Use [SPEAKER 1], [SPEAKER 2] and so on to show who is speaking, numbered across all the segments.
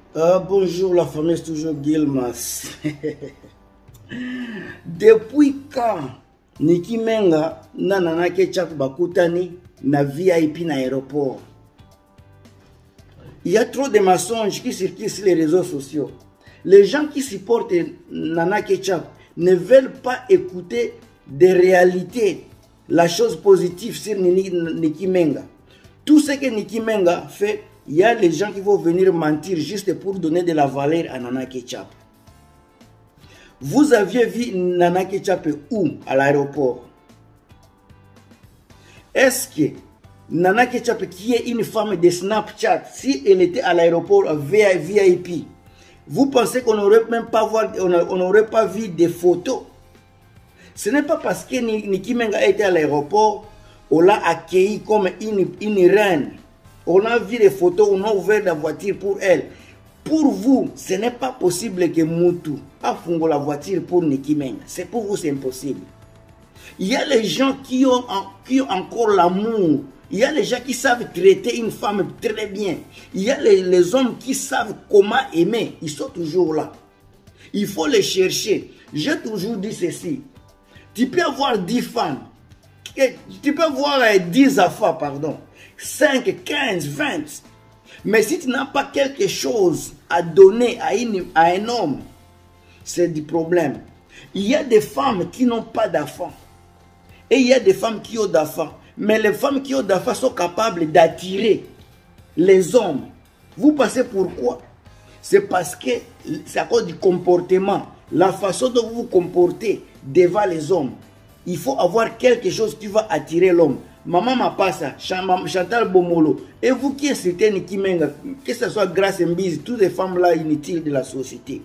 [SPEAKER 1] Bonjour la famille, c'est toujours Gilmas. Depuis quand Niki Menga na Nana Ketchup bakutani na VIP na aéroport? Il y a trop de mensonges qui circulent sur les réseaux sociaux. Les gens qui supportent Nana Ketchup ne veulent pas écouter des réalités, la chose positive sur Niki Menga. Tout ce que Niki Menga fait, il y a les gens qui vont venir mentir juste pour donner de la valeur à Nana Ketchup. Vous aviez vu Nana Ketchup où? À l'aéroport. Est-ce que Nana Ketchup, qui est une femme de Snapchat, si elle était à l'aéroport VIP, vous pensez qu'on n'aurait même pas on n'aurait pas vu des photos? Ce n'est pas parce que Niki Menga était à l'aéroport, on l'a accueilli comme une reine. On a vu les photos, on a ouvert la voiture pour elle. Pour vous, ce n'est pas possible que Moutou a fondé la voiture pour Niki Menga. C'est pour vous, c'est impossible. Il y a les gens qui ont encore l'amour. Il y a les gens qui savent traiter une femme très bien. Il y a les hommes qui savent comment aimer. Ils sont toujours là. Il faut les chercher. J'ai toujours dit ceci. Tu peux avoir 10 femmes. Tu peux avoir 10 affaires, pardon. 5, 15, 20. Mais si tu n'as pas quelque chose à donner à un homme, c'est du problème. Il y a des femmes qui n'ont pas d'enfants. Et il y a des femmes qui ont d'enfants. Mais les femmes qui ont d'enfants sont capables d'attirer les hommes. Vous pensez pourquoi? C'est parce que c'est à cause du comportement. La façon dont vous vous comportez devant les hommes. Il faut avoir quelque chose qui va attirer l'homme. Maman Mapassa, Chantal Bomolo, et vous qui insultez Niki Menga, que ce soit Grace Mbisi, toutes les femmes là inutiles de la société.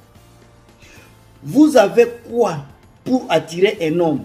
[SPEAKER 1] Vous avez quoi pour attirer un homme?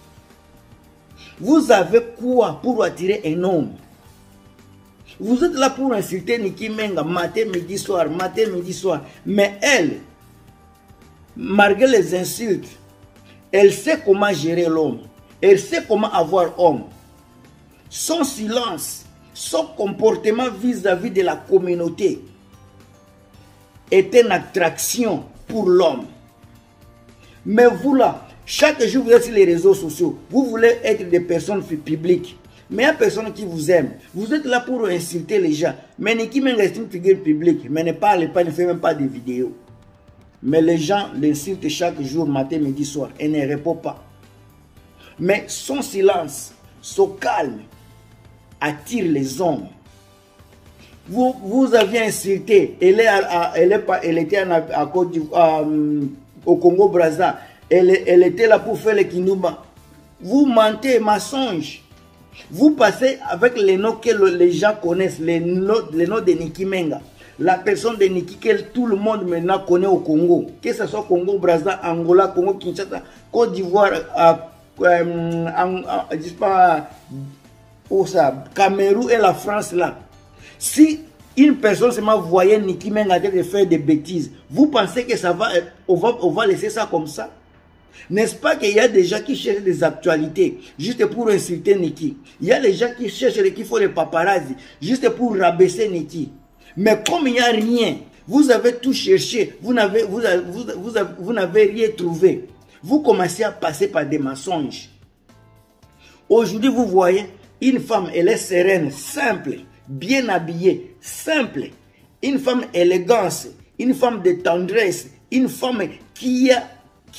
[SPEAKER 1] Vous avez quoi pour attirer un homme? Vous êtes là pour insulter Niki Menga matin, midi, soir, matin, midi, soir. Mais elle, malgré les insultes, elle sait comment gérer l'homme. Elle sait comment avoir homme. Son silence, son comportement vis-à-vis de la communauté est une attraction pour l'homme. Mais vous là, chaque jour vous êtes sur les réseaux sociaux, vous voulez être des personnes publiques. Mais il y a personne qui vous aime. Vous êtes là pour insulter les gens. Mais Niki Menga est une figure publique. Mais ne parle pas, ne fait même pas de vidéos. Mais les gens l'insultent chaque jour, matin, midi, soir. Elle ne répond pas. Mais son silence, son calme, attire les hommes. Vous aviez insulté. Elle était au Congo-Brazza. Elle était là pour faire le Kinouba. Vous mentez, mensonge. Vous passez avec les noms que les gens connaissent, les noms de Niki Menga. La personne de Niki que tout le monde maintenant connaît au Congo. Que ce soit Congo, Brazza, Angola, Congo, Kinshasa, Côte d'Ivoire, Cameroun et la France là. Si une personne seulement voyait Niki Menga de faire des bêtises, vous pensez que ça va, on va laisser ça comme ça? N'est-ce pas qu'il y a des gens qui cherchent des actualités juste pour insulter Niki? Il y a des gens qui cherchent qui font les paparazzi juste pour rabaisser Niki. Mais comme il n'y a rien, vous avez tout cherché, vous n'avez rien trouvé. Vous commencez à passer par des mensonges. Aujourd'hui, vous voyez, une femme, elle est sereine, simple, bien habillée, simple. Une femme élégante, une femme de tendresse, une femme qui a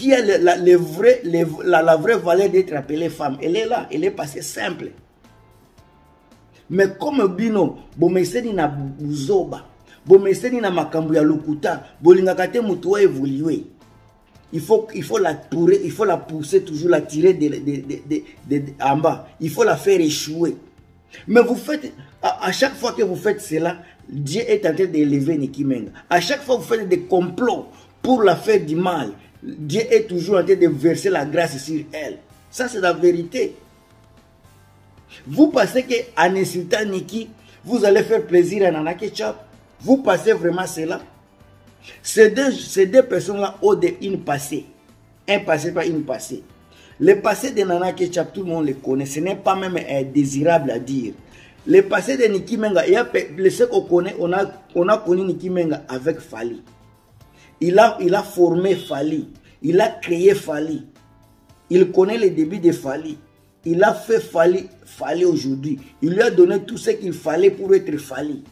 [SPEAKER 1] la vraie valeur d'être appelée femme. Elle est là, elle est passée simple. Mais comme Bino, bomeseni na buzoba, bomeseni na makambu ya lukuta, bolingakate mutuwa évoluer. Il faut la pousser toujours, la tirer en bas. Il faut la faire échouer. Mais vous faites, à chaque fois que vous faites cela, Dieu est en train d'élever Niki Menga. À chaque fois que vous faites des complots pour la faire du mal, Dieu est toujours en train de verser la grâce sur elle. Ça, c'est la vérité. Vous pensez qu'en insultant Niki, vous allez faire plaisir à Nana Ketchup? Vous pensez vraiment cela? Ces deux personnes-là ont une passé. Un passé, pas une passé. Le passé de Nana Ketchup, tout le monde le connaît. Ce n'est pas même désirable à dire. Le passé de Niki Menga, il y a ce qu'on connaît, on a connu Niki Menga avec Fally. Il a formé Fally. Il a créé Fally. Il connaît les débuts de Fally. Il a fait Fally aujourd'hui. Il lui a donné tout ce qu'il fallait pour être Fally.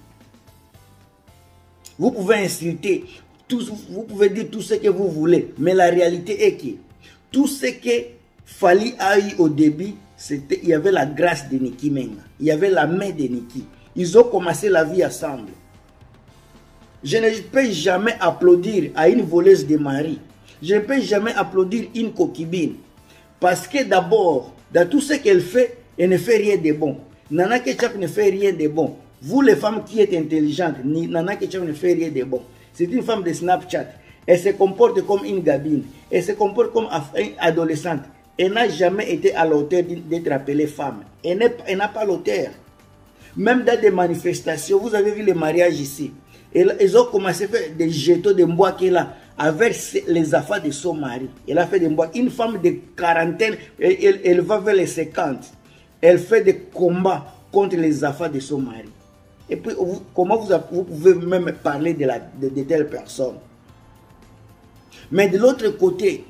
[SPEAKER 1] Vous pouvez insulter, vous pouvez dire tout ce que vous voulez, mais la réalité est que tout ce que Fally a eu au début, il y avait la grâce de Niki Menga. Il y avait la main de Niki. Ils ont commencé la vie ensemble. Je ne peux jamais applaudir à une voleuse de mari. Je ne peux jamais applaudir une coquibine. Parce que d'abord, dans tout ce qu'elle fait, elle ne fait rien de bon. Nana Ketchup ne fait rien de bon. Vous les femmes qui êtes intelligentes, Nana Ketchup ne fait rien de bon. C'est une femme de Snapchat. Elle se comporte comme une gabine. Elle se comporte comme une adolescente. Elle n'a jamais été à l'auteur d'être appelée femme. Elle n'a pas l'auteur. Même dans des manifestations, vous avez vu les mariages ici. Ils ont commencé à faire des jetons de bois qu'elle a avec les affaires de son mari. Elle a fait des bois. Une femme de quarantaine, elle va vers les 50. Elle fait des combats contre les affaires de son mari. Et puis, comment vous pouvez même parler de telles personnes? Mais de l'autre côté,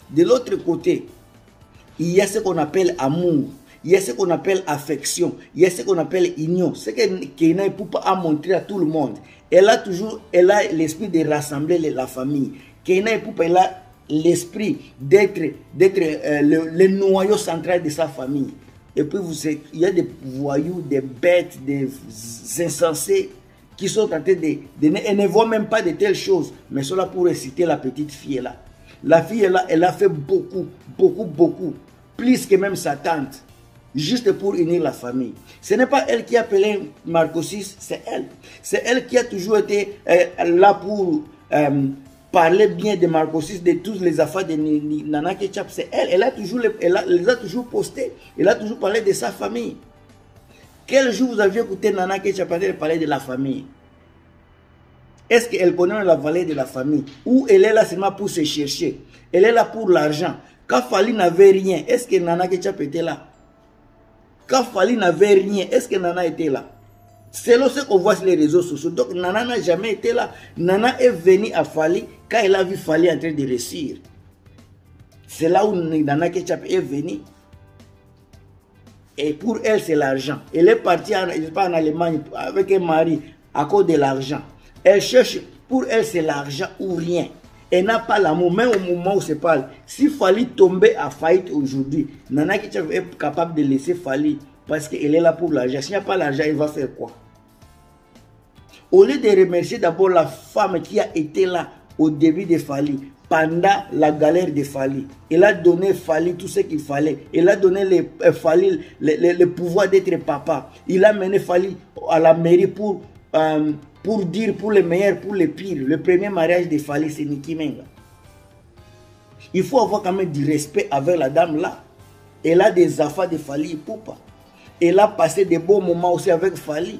[SPEAKER 1] il y a ce qu'on appelle amour. Il y a ce qu'on appelle affection. Il y a ce qu'on appelle union. Ce que Keina Epupa a montré à tout le monde. Elle a l'esprit de rassembler la famille. Keina Epupa, elle a l'esprit d'être le noyau central de sa famille. Et puis, il y a des voyous, des bêtes, des insensés qui sont en train elle ne voit même pas de telles choses. Mais sont là pour réciter la petite fille là. La fille là, elle a fait beaucoup. Plus que même sa tante. Juste pour unir la famille. Ce n'est pas elle qui a appelé Marco 6, c'est elle. C'est elle qui a toujours été là pour parler bien de Marco 6, de toutes les affaires de Nana Ketchup. C'est elle. Elle les a toujours postés. Elle a toujours parlé de sa famille. Quel jour vous avez écouté Nana Ketchup parler de la famille? Est-ce qu'elle connaît la valeur de la famille? Ou elle est là seulement pour se chercher? Elle est là pour l'argent. Quand Fally n'avait rien, est-ce que Nana Ketchup était là? Quand Fally n'avait rien, est-ce que Nana était là? C'est là ce qu'on voit sur les réseaux sociaux. Donc Nana n'a jamais été là. Nana est venue à Fally quand elle a vu Fally en train de réussir. C'est là où Nana Ketchup est venue. Et pour elle, c'est l'argent. Elle est partie en Allemagne avec un mari à cause de l'argent. Elle cherche, pour elle, c'est l'argent ou rien. Elle n'a pas l'amour, même au moment où on se parle. Si Fally tombait à faillite aujourd'hui, Nana Ketchup est capable de laisser Fally parce qu'elle est là pour l'argent. S'il n'y a pas l'argent, elle va faire quoi? Au lieu de remercier d'abord la femme qui a été là au début de Fally, pendant la galère de Fally, elle a donné Fally tout ce qu'il fallait. Elle a donné Fally le pouvoir d'être papa. Il a mené Fally à la mairie pour dire pour les meilleurs, pour les pires. Le premier mariage de Fally, c'est Niki Menga. Il faut avoir quand même du respect avec la dame là. Elle a des affaires de Fally Epupa. Elle a passé des bons moments aussi avec Fally.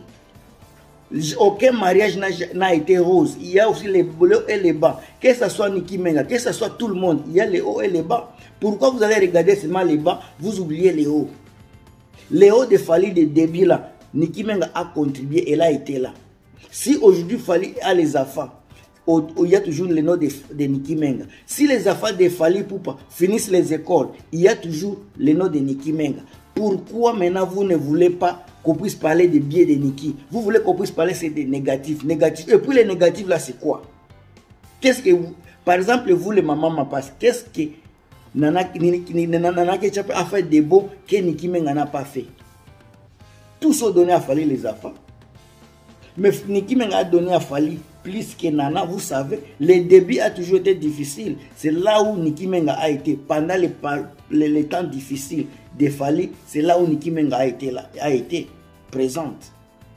[SPEAKER 1] Aucun mariage n'a été rose. Il y a aussi les hauts et les bas. Que ce soit Niki Menga, que ce soit tout le monde, il y a les hauts et les bas. Pourquoi vous allez regarder seulement les bas, vous oubliez les hauts? Les hauts de Fally de début là, Niki Menga a contribué, elle a été là. Si aujourd'hui Fally a les affaires, il y a toujours le nom de Niki Menga. Si les affaires de Fally Epupa finissent les écoles, il y a toujours le nom de Niki Menga. Pourquoi maintenant vous ne voulez pas qu'on puisse parler des biais de Niki? Vous voulez qu'on puisse parler des négatifs. Et puis les négatifs là, c'est quoi? Qu'est-ce que vous, par exemple, vous les mamans Mapas, qu'est-ce que Nana Ketchup a fait de beau que Niki Menga n'a pas fait? Tous sont donnés à Fally les affaires. Mais Niki Menga a donné à Fally plus que Nana, vous savez. Le début a toujours été difficile. C'est là où Niki Menga a été. Pendant les temps difficiles de Fally, c'est là où Niki Menga a été présente.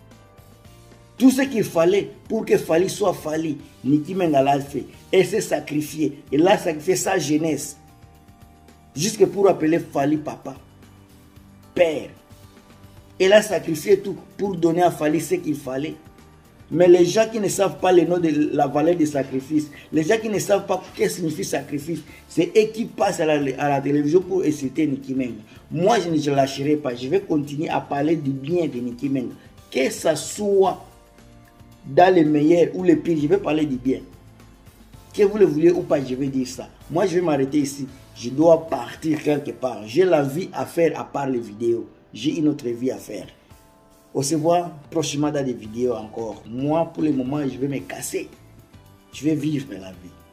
[SPEAKER 1] Tout ce qu'il fallait pour que Fally soit Fally, Niki Menga l'a fait. Elle s'est sacrifiée. Elle a sacrifié sa jeunesse. Jusque pour appeler Fally papa, père. Elle a sacrifié tout pour donner à Fally ce qu'il fallait. Mais les gens qui ne savent pas le nom de la valeur du sacrifice, les gens qui ne savent pas ce que signifie sacrifice, c'est eux qui passent à la télévision pour insulter Niki Menga. Moi, je ne lâcherai pas. Je vais continuer à parler du bien de Niki Menga. Que ça soit dans les meilleurs ou les pires, je vais parler du bien. Que vous le voulez ou pas, je vais dire ça. Moi, je vais m'arrêter ici. Je dois partir quelque part. J'ai la vie à faire à part les vidéos. J'ai une autre vie à faire. On se voit prochainement dans des vidéos encore. Moi, pour le moment, je vais me casser. Je vais vivre la vie.